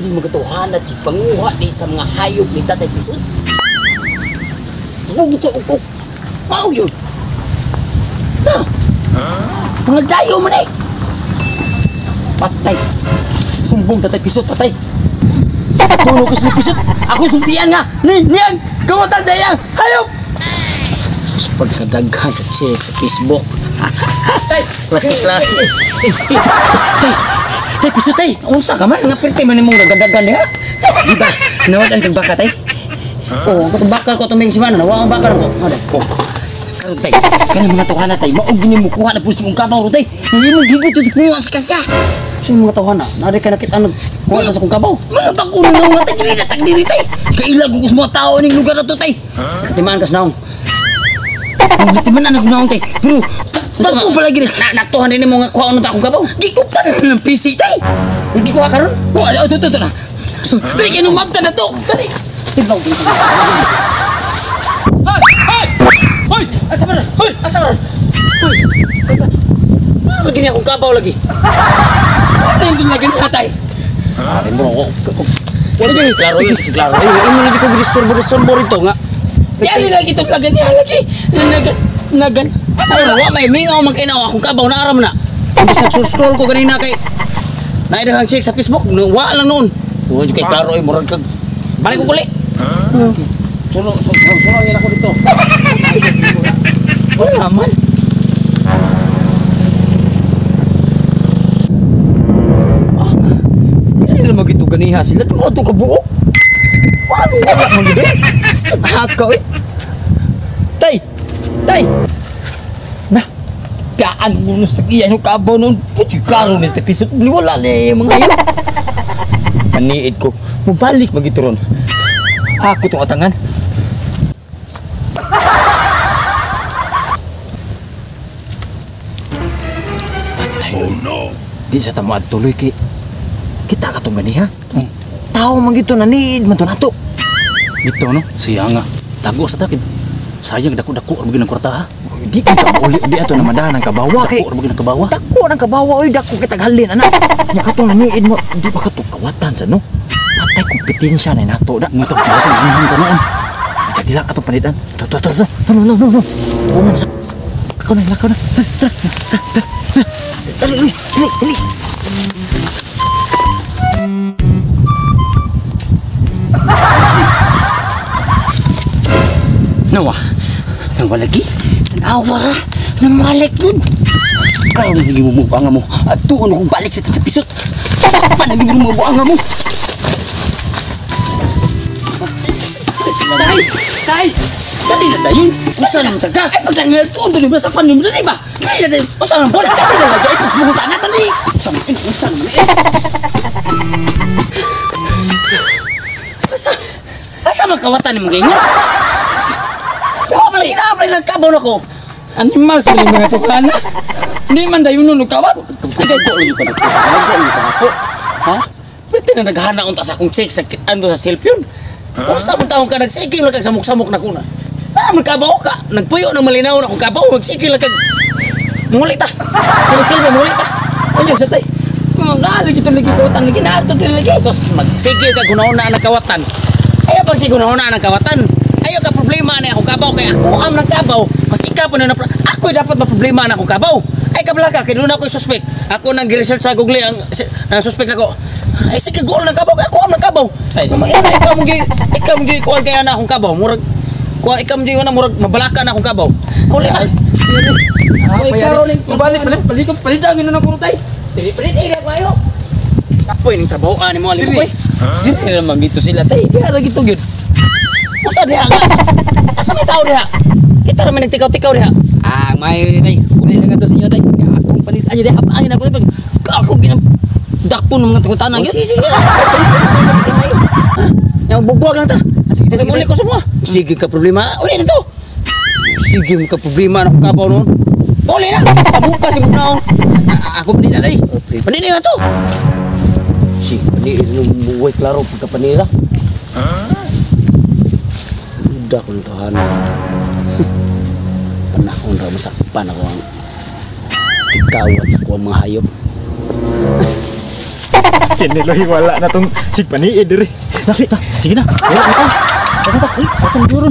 Hindi magkatuhan at panguha di sa mga hayop ni Tatay Pisot. Bugit sa ukok. Mao yun. Na, mga dayo man eh. Patay. Sumbong Tatay Pisot, patay. Tulog ko sa Pisot. Ako sultian nga. Niyang, kawatan sa iyang hayop. Pagsadaghan sa check sa Facebook. Klase-klase. Tay, Pisot tay. Unsa ka man? Nga pirti man imong nagadagan diha. Di ba? Nawadan kang baka tay? Oo, ang bakal ko tuming simana. Nawa ang bakal ko. Ada. Karon tay. Kana mga tuhana tay. Maog gini mo kuha na pulis kong kabaw ro tay. Hindi mo gigot ito kuha sa kasya. Sa mga tuhana. Nari ka nakita nag kuha sa kong kabaw. Mga bakuno na mga tay. Dili na tagdiri tay. Kailag ko sa mga tao ning lugar na to tay. Katimaan kas naong. Katimaan na ko naong tay. Pero bago pa lagi naktuhan din mo nga kuha ano ta akong kabaw. Di ko ta ng PC tay. Hindi kuha karon. Wala to na. Dali kayo numabta na to. Dali. Tiblaw dito. Hoy! Asa man? Hoy! Asa man? Hoy! Lagi niya akong kabaw lagi. Ano yung lagi niya tay? Ay mo ako. Wala din. Klaro yun. Klaro. Imo lagi ko gristorbo rito nga. Yan lagi ito lagi niya lagi. Nagan. Asa man? Wa may mingaw man kay na akong kabaw na aram na. Imbis nag-scroll ko ganina kay naidahang check sa Facebook. Wa lang noon. Wa kay klaro ay murag kag balik ko kuli. Suno yan ako dito. Wala naman. Hindi na mag-ito ganiha sila. Tumo ito kabuo. Wala mag-ito eh. Hakaw eh. Tay! Na, kaan mo na sa iyan yung kabaw noon. Puti klaro na sa episode. Wala na yung mga yun. Maniid ko. Mabalik mag-ito ron. Ako itong atangan. Oh no! Di sa tamuad tuloy kita ka itong ganiha. Tao man gito naniid man ito nato. Dito no? Siya nga. Tago sa takid. Sayang dako-dako ang ng kwarta ha. Di kita uli di ato na madahan ang kabawa kay. Dako ang kabawa. Dako ng kabawa oy dako kita halin anak. Nya ka itong naniid mo. Di ba ka itong kawatan sa no? Patay kompetensya na nato da. Ngito basa ng anghang tanoon. Jadi lang ato panidan. No. Kuman sa. Lakaw na. Dali. Nawa lagi. Nawara. Namalik yun. Kaya hindi mo buanga mo. At tuon akong balik sa tatapisot. Sakpan ang hindi mo buanga mo. Tay! Dali na tayo. Kusa naman sa ka. Ay paglang nga tuon doon yung sakpan yung dali ba? Dali na tayo. Kusa naman bola. Dali na lagi. Ay pagsumutan na tali. Kusa naman Asa makawatan ni mga ingat? Kinapalay lang kabaw na ko. Animal sa mga tukana. Hindi man dayo nun kawat. Agay po ulit pa ako. Ha? Pwede na naghana unta sa akong check sa ando sa cellphone. Usa man taong ka nagsikil lang kag samok-samok na kuna. Man kabaw ka. Nagpuyo na malinaw na akong kabaw. Magsikil lang kag mulit ta. Magsilbi mulit ta. Ayun sa tay. Lagi ito lagi kawatan. Lagi na ito lagi. Sos magsikil kag kunahon na kawatan. Ayaw pag sigurahon na ng kawatan. Ayaw ka problema na akong kabaw. Kaya ako ang nagkabaw. Mas ikaw po na ako dapat maproblema na akong kabaw. Ay kabala ka. Kaya doon ako'y suspect. Ako nang research sa Google ang suspect na ko. Ay sige goal ng kabaw. Kaya ako ang nagkabaw. Ikaw mo gawin kuhan kaya na akong kabaw. Murag kuhan ikaw mo gawin na murag mabalaka na akong kabaw. Ulit ha. Ikaw rin. Palitangin na ng kurutay. Palitangin na ako ayo. Kapoy ning trabaho ani mo alin koy. Dili naman gito sila tay. Diha lagi to gyud. Usa diha nga. Asa may tao diha? Kita ra man nagtikaw-tikaw diha. May tay. Uli lang ato sa inyo tay. Akong palit aja diha apangin ako tay. Ako ginam dakpon mga tugutan gyud. Sige. Yang bubuag lang ta. Sige muli ko sa mo. Sige ka problema. Uli na to. Sige ka problema na kabaw noon. Uli na. Sa buka si Bunaw. Ako pandi na day. Pandi na to. Si, paniin yung buhay klaro pagkapanira. Udah kong tahanan. Panahon ra masakpan ako ang ikaw at sa kuwang mga hayop. Kini loy wala na tong si paniid diri. Lagi ta. Sige na. Wala na ta. Wala ta. Ato turun.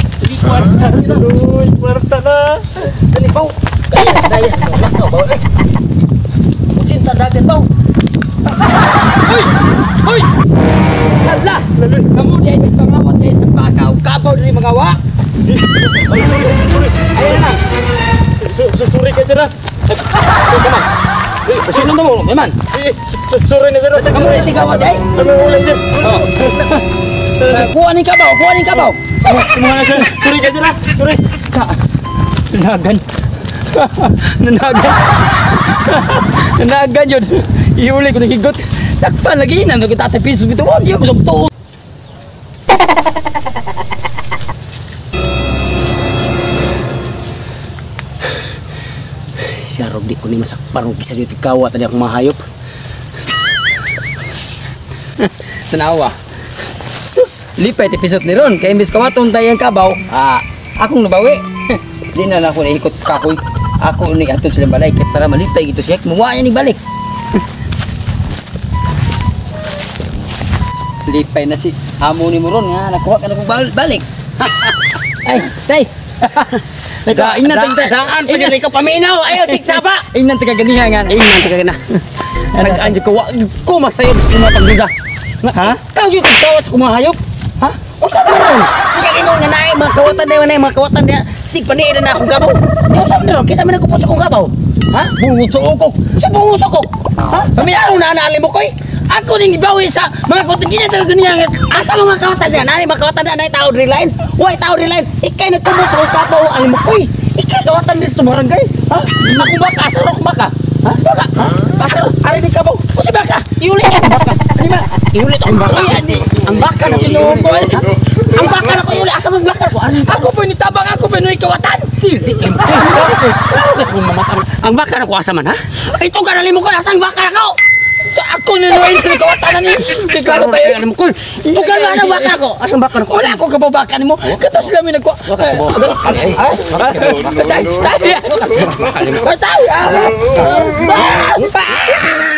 Loy, kwarta na. Dali bau. Kaya daya sa tulak ka bau. Cinta dagat bau. Hoy! Hoy! Hala! Kamu dia itu pengawat dari sebakau kabau dari mengawa. Ayo na. Sorry kay sir. Teman. Sino mo? Teman. Sorry na sir. Kamu dari tiga awat ay. Kami ulit sir. Kuha ni kabaw, kuha ni kabaw. Semua sir. Sorry kay sir. Sorry. Nanagan. Nanagan. Nanagan yun. Iuli ko nahigot. Sakpan lagi. Nandun kita tapis. Ito mo. Hindi mo to. Siya rog di ko ni masakpan. Kisa dito kawat. Tadi akong mahayop. Tanawa. Sus. Lipay episode ni Ron. Kaya imbis kawaton tayo ang kabaw. Akong nabawi. Di na ako naikot sa kakoy. Ako ni atong silang balay kaya para malipay gitu siya. Muwaya ni balik. Lipay na si amo ni mo ron nga. Nakuha ka na kong balik. Ay, tay. Daan pa nila ka paminaw. Ayaw, siksaba. Inan taga ganihan. Inan taga gana. Nag-anjo ko masayod sa kumatang duda. Ha? Kau yung kawat sa kumahayop? Ha? Usa na ron. Sige ingon nga naay mga kawatan na mga kawatan na sig paniidan na akong gabaw. Di usa na ron kaysa man nagkupot sa akong gabaw. Ha? Bungod sa ukok. Sa bungod sa ukok. Ha? Paminaw na anali mo koy. Ako ning gibawi sa mga kawatan kanya taga ganihan. Asa mga kawatan na nani mga kawatan na tao line. Why tao line? Ikay nagkubot sa akong gabaw ang mo koy. Ikay kawatan dis to barangay. Ha? Ako baka asa ro baka. Ha? Baka. Ha? Asa ari ni kabaw. Usa baka. Iuli ka baka. Ani ma? Iuli to ang baka. Ang baka na tinuko. Ang baka na ko iuli asa mag baka ko. Ako po ni tabang ako po ni kawatan. Dili. Klaro kasi kung mamatang. Ang baka na ko asa man ha? Ito ka nalimo ko asa ang baka na ko. Ako ninuin ni kawatan ni. Kay klaro tayo alam ko. Ito ka na ang baka ko. Asa ang baka na ko? Wala ako kababakan mo. Kato sila mi nagko. Tay. Tay.